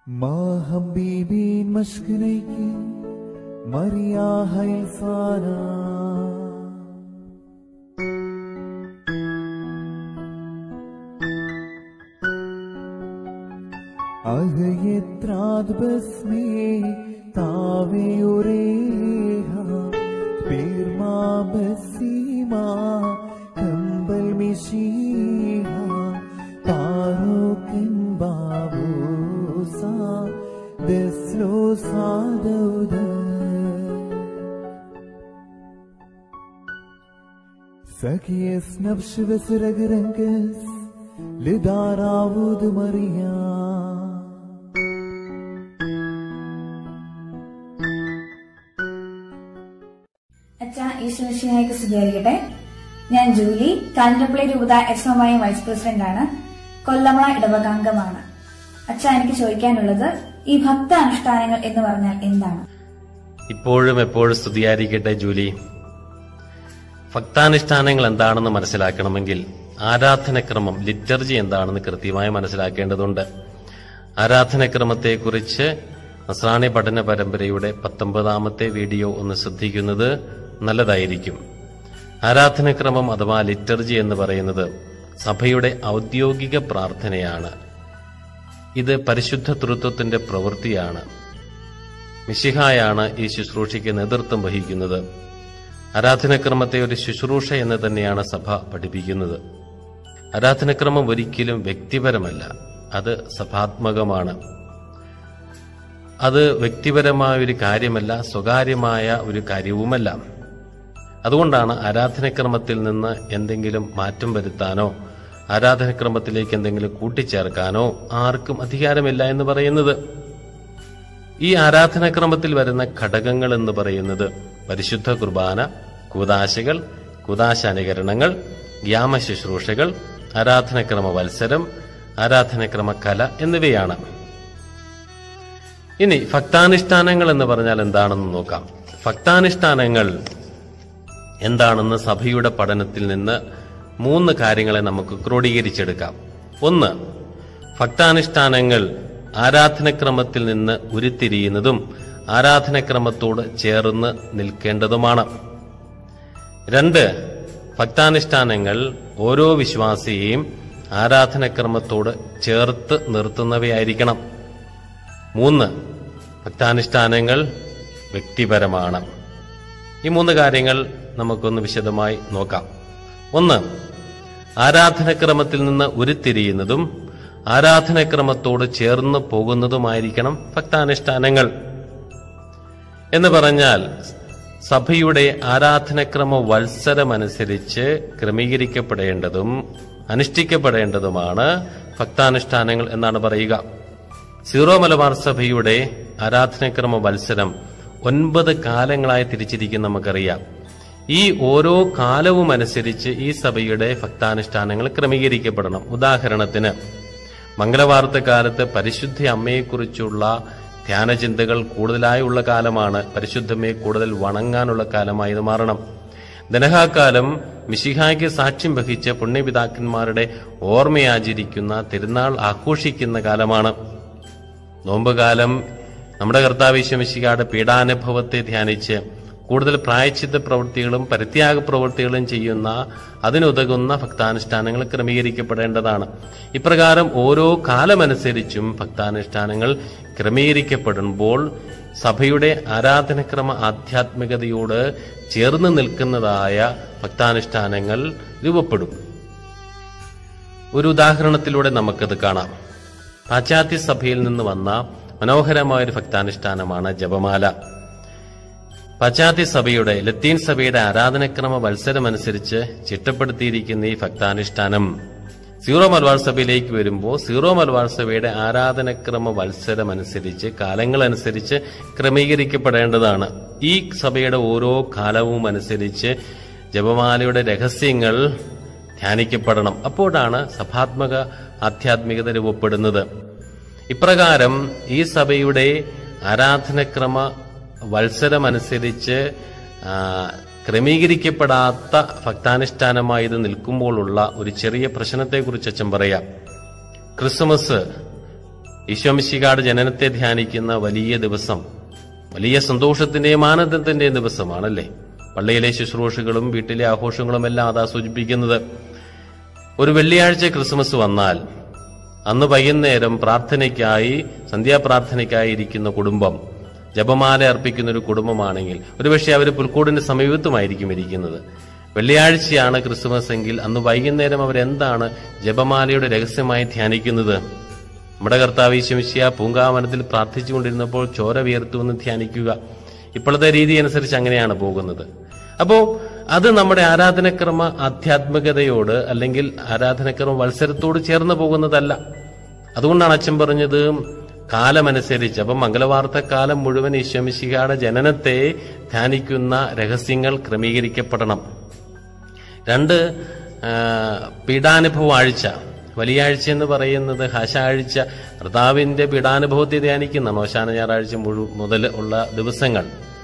ما هم بيبين مشكليكي مريا هاي الفانا أغيتراد بسمي تاوي وريها بير ما بسيما كمبل مشيها طاروكن بابوسا دسلو صادودا سكيس نبش بس رقرنكس لداراود مريا ഈശ്വരശിഹായിക്ക് സ്തുതിയായിരിക്കട്ടെ. ഞാൻ ജൂലി, കാഞ്ഞിരപ്പള്ളി രൂപത എക്സ്എംവൈ വൈസ് പ്രസിഡന്റ് ആണ്. കൊല്ലമള ഇടവകാംഗമാണ്. അച്ഛാ, എനിക്ക് ചോദിക്കാനുള്ളത് ഈ ഭക്ത അനുഷ്ഠാനങ്ങൾ എന്ന് പറഞ്ഞാൽ എന്താണ്? ഇപ്പോഴും എപ്പോഴും സ്തുതിയായിരിക്കട്ടെ ജൂലി. ഭക്താനുഷ്ഠാനങ്ങൾ എന്താണെന്ന് മനസ്സിലാക്കണമെങ്കിൽ ആരാധനക്രമം, ലിറ്റർജി എന്താണെന്ന് കൃത്യമായി മനസ്സിലാക്കേണ്ടതുണ്ട്. ആരാധനക്രമത്തെക്കുറിച്ച് നസ്രാണി പഠന പരമ്പരയുടെ 19ാമത്തെ വീഡിയോ ഒന്ന് ശ്രദ്ധിക്കുന്നത് നല്ലതായിരിക്കും. ആരാധനക്രമം അഥവാ ലിറ്റർജി എന്ന് പറയുന്നത് സഭയുടെ ഔദ്യോഗിക പ്രാർത്ഥനയാണ്. ഇത് പരിശുദ്ധ തൃത്വത്തിന്റെ പ്രവൃത്തിയാണ്. മിശിഹായാണ് ഈ ശുശ്രൂഷയ്ക്ക് നേതൃത്വം വഹിക്കുന്നത്. ആരാധനക്രമത്തെ ഒരു ശുശ്രൂഷ എന്ന് തന്നെയാണ് സഭ പഠിപ്പിക്കുന്നത്. ആരാധനക്രമം ഒരിക്കലും വ്യക്തിപരമല്ല, അത് സഭാത്മകമാണ്. അത് വ്യക്തിപരമായ ഒരു കാര്യമല്ല, സ്വകാര്യമായ ഒരു കാര്യവുമല്ല. അതുകൊണ്ടാണ് ആരാധനക്രമത്തിൽ നിന്ന് എന്തെങ്കിലും മാറ്റം വരുത്താനോ ആരാധനക്രമത്തിലേക്ക് എന്തെങ്കിലും കൂട്ടിച്ചേർക്കാനോ ആർക്കും അധികാരമില്ല എന്ന് പറയുന്നത്. ഈ ആരാധനക്രമത്തിൽ വരുന്ന ഘടകങ്ങൾ എന്ന് പറയുന്നത് പരിശുദ്ധ കുർബാന, കൂദാശകൾ, കൂദാശാനുകരണങ്ങൾ, ഗ്യാമശുശ്രൂഷകൾ, ആരാധനക്രമ വത്സരം, ആരാധനക്രമ കല എന്നിവയാണ്. ഇനി ഭക്താനുഷ്ഠാനങ്ങൾ എന്ന് പറഞ്ഞാൽ എന്താണെന്ന് നോക്കാം. ഭക്താനുഷ്ഠാനങ്ങൾ എന്താണെന്ന് സഭയുടെ പഠനത്തിൽ നിന്ന് 3 കാര്യങ്ങളെ നമുക്ക് ക്രോഡീകരിച്ചെടുക്കാം. 1, ഭക്താനുഷ്ഠാനങ്ങൾ ആരാധനക്രമത്തിൽ നിന്ന് ഉരുത്തിരിയുന്നതും ആരാധനക്രമത്തോട് ചേർന്ന് നിൽക്കേണ്ടതുമാണ്. 2, ഭക്താനുഷ്ഠാനങ്ങൾ ഓരോ വിശ്വാസിയെയും ആരാധനക്രമത്തോട് ചേർത്ത് നിർത്തുന്നവയായിരിക്കണം. 3, ഭക്താനുഷ്ഠാനങ്ങൾ വ്യക്തിപരമാണ്. ഈ 3 കാര്യങ്ങൾ നമുക്കൊന്ന് വിശദമായി നോക്കാം. 1, ആരാധനക്രമത്തിൽ നിന്ന് ഉരുത്തിരിയുന്നതും ആരാധനക്രമത്തോട് ചേർന്ന് പോകുന്നതുമായിരിക്കണം ഭക്താനുഷ്ഠാനങ്ങൾ. എന്ന് പറഞ്ഞാൽ സഭയുടെ ആരാധനക്രമ വത്സരമനുസരിച്ച് ക്രമീകരിക്കപ്പെടേണ്ടതും അനുഷ്ഠിക്കപ്പെടേണ്ടതുമാണ് ഭക്താനുഷ്ഠാനങ്ങൾ എന്നാണ് പറയുക. സീറോ മലബാർ സഭയുടെ ആരാധനക്രമ വത്സരം 9 കാലങ്ങളായി തിരിച്ചിരിക്കും നമുക്കറിയാം. ഈ ഓരോ കാലവും അനുസരിച്ച് ഈ സഭയുടെ ഭക്താനുഷ്ഠാനങ്ങൾ ക്രമീകരിക്കപ്പെടണം. ഉദാഹരണത്തിന് മംഗളവാർത്ത കാലത്ത് പരിശുദ്ധ അമ്മയെക്കുറിച്ചുള്ള ധ്യാനചിന്തകൾ കൂടുതലായുള്ള കാലമാണ്. പരിശുദ്ധമ്മയെ കൂടുതൽ വണങ്ങാനുള്ള കാലമായി ഇത് മാറണം. ദനഹാക്കാലം മിശിഹായ്ക്ക് സാക്ഷ്യം വഹിച്ച പുണ്യപിതാക്കന്മാരുടെ ഓർമ്മയാചരിക്കുന്ന തിരുനാൾ ആഘോഷിക്കുന്ന കാലമാണ്. നോമ്പുകാലം നമ്മുടെ കർത്താവ് ഈശോ മിശിഹായുടെ പീഡാനുഭവത്തെ ധ്യാനിച്ച് കൂടുതൽ പ്രായശ്ചിത്ത പ്രവൃത്തികളും പരിത്യാഗ പ്രവൃത്തികളും ചെയ്യുന്ന അതിനുതകുന്ന ഭക്താനുഷ്ഠാനങ്ങൾ ക്രമീകരിക്കപ്പെടേണ്ടതാണ്. ഇപ്രകാരം ഓരോ കാലമനുസരിച്ചും ഭക്താനുഷ്ഠാനങ്ങൾ ക്രമീകരിക്കപ്പെടുമ്പോൾ സഭയുടെ ആരാധനക്രമ ആധ്യാത്മികതയോട് ചേർന്ന് നിൽക്കുന്നതായ ഭക്താനുഷ്ഠാനങ്ങൾ രൂപപ്പെടും. ഒരു ഉദാഹരണത്തിലൂടെ നമുക്കത് കാണാം. പാശ്ചാത്യ സഭയിൽ നിന്ന് വന്ന മനോഹരമായൊരു ഭക്താനുഷ്ഠാനമാണ് ജപമാല. പാശ്ചാത്യ സഭയുടെ, ലത്തീൻ സഭയുടെ ആരാധനക്രമ വത്സരമനുസരിച്ച് ചിട്ടപ്പെടുത്തിയിരിക്കുന്ന ഈ ഭക്താനുഷ്ഠാനം സീറോ മലബാർ സഭയിലേക്ക് വരുമ്പോൾ സീറോ മലബാർ സഭയുടെ ആരാധനക്രമ വത്സരമനുസരിച്ച് കാലങ്ങളനുസരിച്ച് ക്രമീകരിക്കപ്പെടേണ്ടതാണ്. ഈ സഭയുടെ ഓരോ കാലവും അനുസരിച്ച് ജപമാലയുടെ രഹസ്യങ്ങൾ ധ്യാനിക്കപ്പെടണം. അപ്പോഴാണ് സഭാത്മക ആധ്യാത്മികത രൂപപ്പെടുന്നത്. ഇപ്രകാരം ഈ സഭയുടെ ആരാധനക്രമ വത്സരമനുസരിച്ച് ക്രമീകരിക്കപ്പെടാത്ത ഭക്താനുഷ്ഠാനമായി ഇത് നിൽക്കുമ്പോഴുള്ള ഒരു ചെറിയ പ്രശ്നത്തെക്കുറിച്ച് അച്ഛൻ പറയാം. ക്രിസ്മസ് ഈശോമിശിഹായുടെ ജനനത്തെ ധ്യാനിക്കുന്ന വലിയ ദിവസം, വലിയ സന്തോഷത്തിന്റെയും ആനന്ദത്തിന്റെയും ദിവസമാണല്ലേ. പള്ളിയിലെ ശുശ്രൂഷകളും വീട്ടിലെ ആഘോഷങ്ങളും എല്ലാം അതാ സൂചിപ്പിക്കുന്നത്. ഒരു വെള്ളിയാഴ്ച ക്രിസ്മസ് വന്നാൽ അന്ന് വൈകുന്നേരം പ്രാർത്ഥനയ്ക്കായി, സന്ധ്യാപ്രാർത്ഥനയ്ക്കായി ഇരിക്കുന്ന കുടുംബം, ജപമാല അർപ്പിക്കുന്ന ഒരു കുടുംബമാണെങ്കിൽ ഒരുപക്ഷെ അവർ പുൽക്കൂടിന് സമീപത്തുമായിരിക്കും ഇരിക്കുന്നത്. വെള്ളിയാഴ്ചയാണ് ക്രിസ്മസ് എങ്കിൽ അന്ന് വൈകുന്നേരം അവരെന്താണ് ജപമാലയുടെ രഹസ്യമായി ധ്യാനിക്കുന്നത്? നമ്മുടെ കർത്താവ് ഈശോമിശിഹാ പൂങ്കാവനത്തിൽ പ്രാർത്ഥിച്ചുകൊണ്ടിരുന്നപ്പോൾ ചോര വിയർത്തുവെന്ന് ധ്യാനിക്കുക. ഇപ്പോഴത്തെ രീതി അനുസരിച്ച് അങ്ങനെയാണ് പോകുന്നത്. അപ്പോ അത് നമ്മുടെ ആരാധനക്രമ ആധ്യാത്മികതയോട് അല്ലെങ്കിൽ ആരാധനക്രമ മത്സരത്തോട് ചേർന്ന് പോകുന്നതല്ല. അതുകൊണ്ടാണ് അച്ഛൻ പറഞ്ഞത് കാലമനുസരിച്ച്. അപ്പം മംഗളവാർത്ത കാലം മുഴുവൻ ഈശോമിശിഹായുടെ ജനനത്തെ ധ്യാനിക്കുന്ന രഹസ്യങ്ങൾ ക്രമീകരിക്കപ്പെടണം. 2 പീഡാനുഭവ ആഴ്ച. വലിയ ആഴ്ച എന്ന് പറയുന്നത് ഹശാഴ്ച, കർത്താവിന്റെ പീഡാനുഭവത്തെ ധ്യാനിക്കുന്നതാണ്. ഓശാന ഞായറാഴ്ച മുതൽ ഉള്ള ദിവസങ്ങൾ.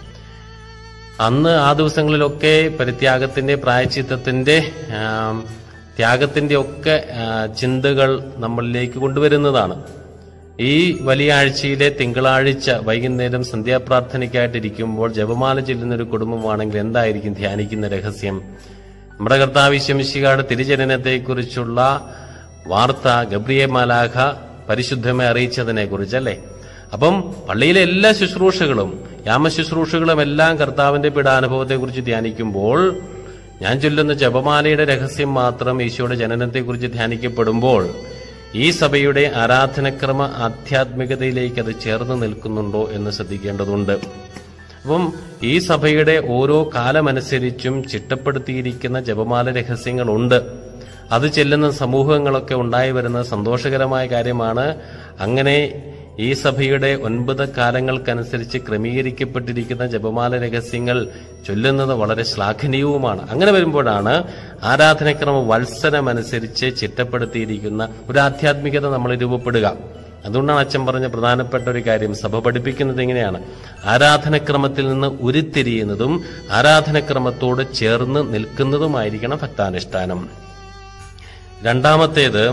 അന്ന് ആ ദിവസങ്ങളിലൊക്കെ പരിത്യാഗത്തിന്റെ, പ്രായശ്ചിത്തത്തിന്റെ, ത്യാഗത്തിന്റെ ഒക്കെ ചിന്തകൾ നമ്മളിലേക്ക് കൊണ്ടുവരുന്നതാണ്. ഈ വലിയ ആഴ്ചയിലെ തിങ്കളാഴ്ച വൈകുന്നേരം സന്ധ്യാപ്രാർത്ഥനയ്ക്കായിട്ടിരിക്കുമ്പോൾ ജപമാല ചൊല്ലുന്നൊരു കുടുംബമാണെങ്കിൽ എന്തായിരിക്കും ധ്യാനിക്കുന്ന രഹസ്യം? നമ്മുടെ കർത്താവ് ഈശോമിശിഹായുടെ തിരുജനനത്തെക്കുറിച്ചുള്ള വാർത്ത ഗബ്രിയേൽ മാലാഖ പരിശുദ്ധമായി അറിയിച്ചതിനെ കുറിച്ചല്ലേ. അപ്പം പള്ളിയിലെ എല്ലാ ശുശ്രൂഷകളും, യാമശുശ്രൂഷകളും എല്ലാം കർത്താവിന്റെ പീഡാനുഭവത്തെക്കുറിച്ച് ധ്യാനിക്കുമ്പോൾ, ഞാൻ ചൊല്ലുന്ന ജപമാലയുടെ രഹസ്യം മാത്രം ഈശോയുടെ ജനനത്തെക്കുറിച്ച് ധ്യാനിക്കപ്പെടുമ്പോൾ ഈ സഭയുടെ ആരാധനക്രമ ആധ്യാത്മികതയിലേക്ക് അത് ചേർന്ന് നിൽക്കുന്നുണ്ടോ എന്ന് ശ്രദ്ധിക്കേണ്ടതുണ്ട്. അപ്പം ഈ സഭയുടെ ഓരോ കാലമനുസരിച്ചും ചിട്ടപ്പെടുത്തിയിരിക്കുന്ന ജപമാല രഹസ്യങ്ങളുണ്ട്. അത് ചെല്ലുന്ന സമൂഹങ്ങളൊക്കെ ഉണ്ടായി വരുന്ന സന്തോഷകരമായ കാര്യമാണ്. അങ്ങനെ ഈ സഭയുടെ 9 കാലങ്ങൾക്കനുസരിച്ച് ക്രമീകരിക്കപ്പെട്ടിരിക്കുന്ന ജപമാല രഹസ്യങ്ങൾ ചൊല്ലുന്നത് വളരെ ശ്ലാഘനീയവുമാണ്. അങ്ങനെ വരുമ്പോഴാണ് ആരാധനക്രമ വത്സരമനുസരിച്ച് ചിട്ടപ്പെടുത്തിയിരിക്കുന്ന ഒരു ആധ്യാത്മികത നമ്മൾ രൂപപ്പെടുക. അതുകൊണ്ടാണ് അച്ഛൻ പറഞ്ഞ പ്രധാനപ്പെട്ട ഒരു കാര്യം, സഭ പഠിപ്പിക്കുന്നത് എങ്ങനെയാണ്? ആരാധനക്രമത്തിൽ നിന്ന് ഉരുത്തിരിയുന്നതും ആരാധനക്രമത്തോട് ചേർന്ന് നിൽക്കുന്നതുമായിരിക്കണം ഭക്താനുഷ്ഠാനം. രണ്ടാമത്തേത്,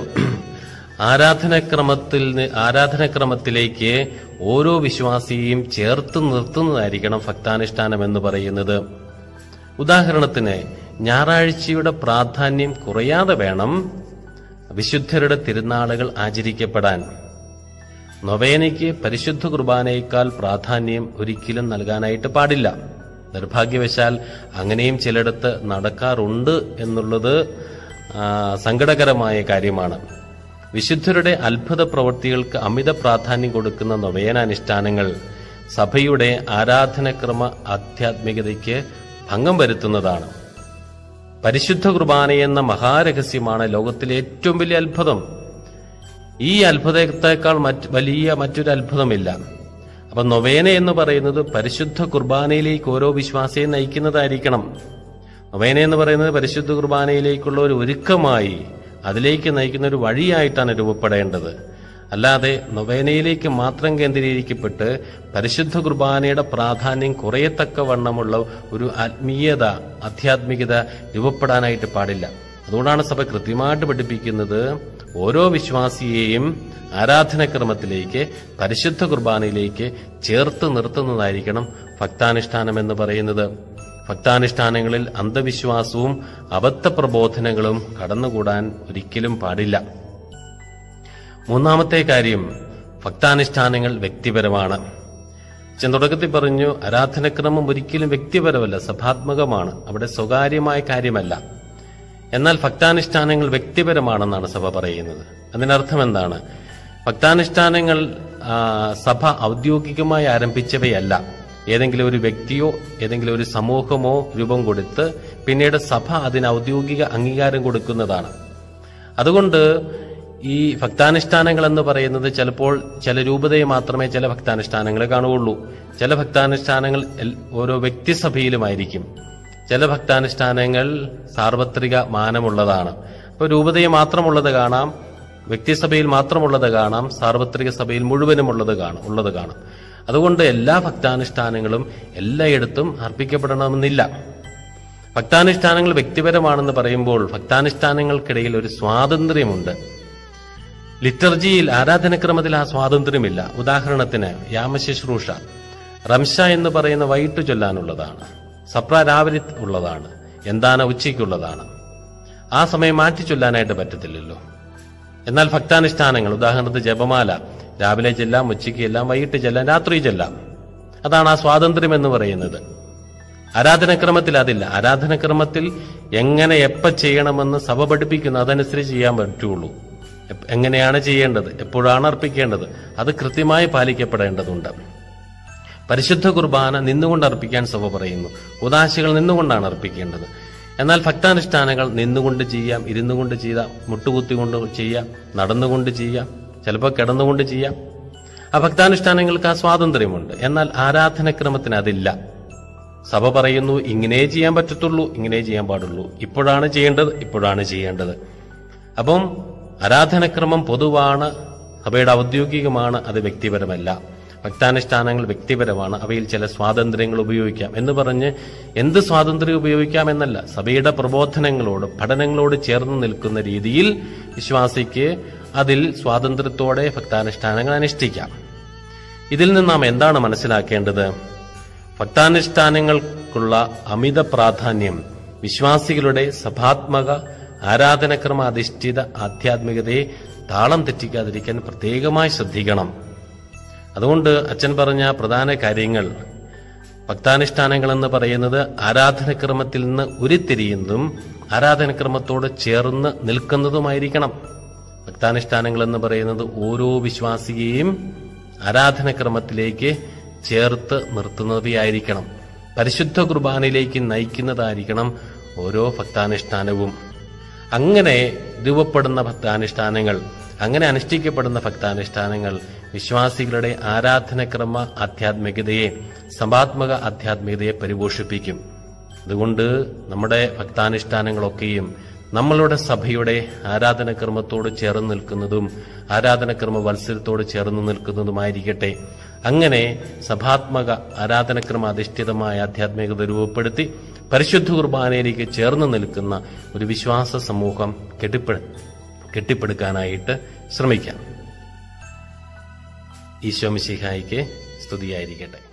ആരാധനക്രമത്തിലേക്ക് ഓരോ വിശ്വാസിയെയും ചേർത്ത് നിർത്തുന്നതായിരിക്കണം ഭക്താനുഷ്ഠാനം എന്ന് പറയുന്നത്. ഉദാഹരണത്തിന് ഞായറാഴ്ചയുടെ പ്രാധാന്യം കുറയാതെ വേണം വിശുദ്ധരുടെ തിരുനാളുകൾ ആചരിക്കപ്പെടാൻ. നൊവേനയ്ക്ക് പരിശുദ്ധ കുർബാനയേക്കാൾ പ്രാധാന്യം ഒരിക്കലും നൽകാനായിട്ട് പാടില്ല. നിർഭാഗ്യവശാൽ അങ്ങനെയും ചിലയിടത്ത് നടക്കാറുണ്ട് എന്നുള്ളത് സങ്കടകരമായ കാര്യമാണ്. വിശുദ്ധരുടെ അത്ഭുത പ്രവൃത്തികൾക്ക് അമിത പ്രാധാന്യം കൊടുക്കുന്ന നൊവേനാനുഷ്ഠാനങ്ങൾ സഭയുടെ ആരാധനക്രമ ആധ്യാത്മികതയ്ക്ക് ഭംഗം വരുത്തുന്നതാണ്. പരിശുദ്ധ കുർബാനയെന്ന മഹാരഹസ്യമാണ് ലോകത്തിലെ ഏറ്റവും വലിയ അത്ഭുതം. ഈ അത്ഭുതത്തെക്കാൾ വലിയ മറ്റൊരു അത്ഭുതമില്ല. അപ്പൊ നൊവേന എന്ന് പറയുന്നത് പരിശുദ്ധ കുർബാനയിലേക്ക് ഓരോ വിശ്വാസിയെ നയിക്കുന്നതായിരിക്കണം. നൊവേന എന്ന് പറയുന്നത് പരിശുദ്ധ കുർബാനയിലേക്കുള്ള ഒരു ഒരുക്കമായി, അതിലേക്ക് നയിക്കുന്ന ഒരു വഴിയായിട്ടാണ് രൂപപ്പെടേണ്ടത്. അല്ലാതെ നൊവേനയിലേക്ക് മാത്രം കേന്ദ്രീകരിക്കപ്പെട്ട് പരിശുദ്ധ കുർബാനയുടെ പ്രാധാന്യം കുറയത്തക്കവണ്ണമുള്ള ഒരു ആധ്യാത്മികത രൂപപ്പെടാനായിട്ട് പാടില്ല. അതുകൊണ്ടാണ് സഭ കൃത്യമായിട്ട് പഠിപ്പിക്കുന്നത് ഓരോ വിശ്വാസിയെയും ആരാധനക്രമത്തിലേക്ക്, പരിശുദ്ധ കുർബാനയിലേക്ക് ചേർത്ത് നിർത്തുന്നതായിരിക്കണം ഭക്താനുഷ്ഠാനം എന്ന് പറയുന്നത്. ഭക്താനുഷ്ഠാനങ്ങളിൽ അന്ധവിശ്വാസവും അബദ്ധപ്രബോധനങ്ങളും കടന്നുകൂടാൻ ഒരിക്കലും പാടില്ല. മൂന്നാമത്തെ കാര്യം, ഭക്താനുഷ്ഠാനങ്ങൾ വ്യക്തിപരമാണ്. ഞാൻ തുടക്കത്തിൽ പറഞ്ഞു, ആരാധനക്രമം ഒരിക്കലും വ്യക്തിപരമല്ല, സഭാത്മകമാണ്. അവിടെ സ്വകാര്യമായ കാര്യമല്ല. എന്നാൽ ഭക്താനുഷ്ഠാനങ്ങൾ വ്യക്തിപരമാണെന്നാണ് സഭ പറയുന്നത്. അതിനർത്ഥം എന്താണ്? ഭക്താനുഷ്ഠാനങ്ങൾ സഭ ഔദ്യോഗികമായി ആരംഭിച്ചവയല്ല. ഏതെങ്കിലും ഒരു വ്യക്തിയോ ഏതെങ്കിലും ഒരു സമൂഹമോ രൂപം കൊടുത്ത് പിന്നീട് സഭ അതിന് ഔദ്യോഗിക അംഗീകാരം കൊടുക്കുന്നതാണ്. അതുകൊണ്ട് ഈ ഭക്താനുഷ്ഠാനങ്ങൾ എന്ന് പറയുന്നത് ചിലപ്പോൾ ചില രൂപതയെ മാത്രമേ ചില ഭക്താനുഷ്ഠാനങ്ങളെ കാണുകയുള്ളൂ. ചില ഭക്താനുഷ്ഠാനങ്ങൾ ഓരോ വ്യക്തിസഭയിലുമായിരിക്കും. ചില ഭക്താനുഷ്ഠാനങ്ങൾ സാർവത്രിക മാനമുള്ളതാണ്. അപ്പോൾ രൂപതയെ മാത്രമുള്ളത് കാണാം, വ്യക്തിസഭയിൽ മാത്രമുള്ളത് കാണാം, സാർവത്രിക സഭയിൽ മുഴുവനും ഉള്ളത് കാണാം. അതുകൊണ്ട് എല്ലാ ഭക്താനുഷ്ഠാനങ്ങളും എല്ലായിടത്തും അർപ്പിക്കപ്പെടണമെന്നില്ല. ഭക്താനുഷ്ഠാനങ്ങൾ വ്യക്തിപരമാണെന്ന് പറയുമ്പോൾ ഭക്താനുഷ്ഠാനങ്ങൾക്കിടയിൽ ഒരു സ്വാതന്ത്ര്യമുണ്ട്. ലിറ്റർജിയിൽ ആരാധനക്രമത്തിൽ ആ സ്വാതന്ത്ര്യമില്ല. ഉദാഹരണത്തിന് യാമശുശ്രൂഷ, റംഷ എന്ന് പറയുന്ന വൈകിട്ട് ചൊല്ലാനുള്ളതാണ്, സപ്ര രാവിലെ ഉള്ളതാണ്, എന്താന ഉച്ചയ്ക്കുള്ളതാണ്. ആ സമയം മാറ്റി ചൊല്ലാനായിട്ട് പറ്റത്തില്ലല്ലോ. എന്നാൽ ഭക്താനുഷ്ഠാനങ്ങൾ, ഉദാഹരണത്തിന് ജപമാല, രാവിലെ ചെല്ലാം, ഉച്ചയ്ക്ക് ചെല്ലാം, വൈകിട്ട് ചെല്ലാം, രാത്രി ചെല്ലാം. അതാണ് ആ സ്വാതന്ത്ര്യം എന്ന് പറയുന്നത്. ആരാധനക്രമത്തിൽ അതില്ല. ആരാധനക്രമത്തിൽ എങ്ങനെ എപ്പോൾ ചെയ്യണമെന്ന് സഭ പഠിപ്പിക്കുന്നു, അതനുസരിച്ച് ചെയ്യാൻ പറ്റുള്ളൂ. എങ്ങനെയാണ് ചെയ്യേണ്ടത്, എപ്പോഴാണ് അർപ്പിക്കേണ്ടത്, അത് കൃത്യമായി പാലിക്കപ്പെടേണ്ടതുണ്ട്. പരിശുദ്ധ കുർബാന നിന്നുകൊണ്ട് അർപ്പിക്കാൻ സഭ പറയുന്നു. ഉദാശകൾ നിന്നുകൊണ്ടാണ് അർപ്പിക്കേണ്ടത്. എന്നാൽ ഭക്താനുഷ്ഠാനങ്ങൾ നിന്നുകൊണ്ട് ചെയ്യാം, ഇരുന്നു കൊണ്ട് ചെയ്യാം, മുട്ടുകുത്തിക്കൊണ്ട് ചെയ്യാം, നടന്നുകൊണ്ട് ചെയ്യാം, ചിലപ്പോൾ കിടന്നുകൊണ്ട് ചെയ്യാം. ആ ഭക്താനുഷ്ഠാനങ്ങൾക്ക് ആ സ്വാതന്ത്ര്യമുണ്ട്. എന്നാൽ ആരാധനക്രമത്തിന് അതില്ല. സഭ പറയുന്നു ഇങ്ങനെ ചെയ്യാൻ പറ്റത്തുള്ളൂ, ഇങ്ങനെ ചെയ്യാൻ പാടുള്ളൂ, ഇപ്പോഴാണ് ചെയ്യേണ്ടത്, ഇപ്പോഴാണ് ചെയ്യേണ്ടത്. അപ്പം ആരാധനക്രമം പൊതുവാണ്, സഭയുടെ ഔദ്യോഗികമാണ്, അത് വ്യക്തിപരമല്ല. ഭക്താനുഷ്ഠാനങ്ങൾ വ്യക്തിപരമാണ്, അവയിൽ ചില സ്വാതന്ത്ര്യങ്ങൾ ഉപയോഗിക്കാം എന്ന് പറഞ്ഞ് എന്ത് സ്വാതന്ത്ര്യം ഉപയോഗിക്കാം എന്നല്ല, സഭയുടെ പ്രബോധനങ്ങളോട് പഠനങ്ങളോട് ചേർന്ന് നിൽക്കുന്ന രീതിയിൽ വിശ്വാസിക്ക് അതിൽ സ്വാതന്ത്ര്യത്തോടെ ഭക്താനുഷ്ഠാനങ്ങൾ അനുഷ്ഠിക്കാം. ഇതിൽ നിന്ന് നാം എന്താണ് മനസ്സിലാക്കേണ്ടത്? ഭക്താനുഷ്ഠാനങ്ങൾക്കുള്ള അമിത പ്രാധാന്യം വിശ്വാസികളുടെ സഭാത്മക ആരാധനക്രമാധിഷ്ഠിത ആധ്യാത്മികതയെ താളം തെറ്റിക്കാതിരിക്കാൻ പ്രത്യേകമായി ശ്രദ്ധിക്കണം. അതുകൊണ്ട് അച്ഛൻ പറഞ്ഞ പ്രധാന കാര്യങ്ങൾ, ഭക്താനുഷ്ഠാനങ്ങൾ എന്ന് പറയുന്നത് ആരാധനക്രമത്തിൽ നിന്ന് ഉരുത്തിരിയുന്നതും ആരാധനക്രമത്തോട് ചേർന്ന് നിൽക്കുന്നതുമായിരിക്കണം. ഭക്താനുഷ്ഠാനങ്ങൾ എന്ന് പറയുന്നത് ഓരോ വിശ്വാസിയെയും ആരാധനക്രമത്തിലേക്ക് ചേർത്ത് നിർത്തുന്നവയായിരിക്കണം. പരിശുദ്ധ കുർബാനയിലേക്ക് നയിക്കുന്നതായിരിക്കണം ഓരോ ഭക്താനുഷ്ഠാനവും. അങ്ങനെ രൂപപ്പെടുന്ന ഭക്താനുഷ്ഠാനങ്ങൾ, അങ്ങനെ അനുഷ്ഠിക്കപ്പെടുന്ന ഭക്താനുഷ്ഠാനങ്ങൾ വിശ്വാസികളുടെ ആരാധനക്രമ ആധ്യാത്മികതയെ, സഭാത്മക ആധ്യാത്മികതയെ പരിപോഷിപ്പിക്കും. അതുകൊണ്ട് നമ്മുടെ ഭക്താനുഷ്ഠാനങ്ങളൊക്കെയും നമ്മളുടെ സഭയുടെ ആരാധനക്രമത്തോട് ചേർന്ന് നിൽക്കുന്നതും ആരാധനക്രമ വത്സരത്തോട് ചേർന്ന് നിൽക്കുന്നതുമായിരിക്കട്ടെ. അങ്ങനെ സഭാത്മക ആരാധനക്രമ അധിഷ്ഠിതമായ ആധ്യാത്മികത രൂപപ്പെടുത്തി പരിശുദ്ധ കുർബാനയിലേക്ക് ചേർന്ന് നിൽക്കുന്ന ഒരു വിശ്വാസ സമൂഹം കെട്ടിപ്പടുക്കാനായിട്ട് ശ്രമിക്കാം. ഈശോ മിശിഹായിക്ക് സ്തുതിയായിരിക്കട്ടെ.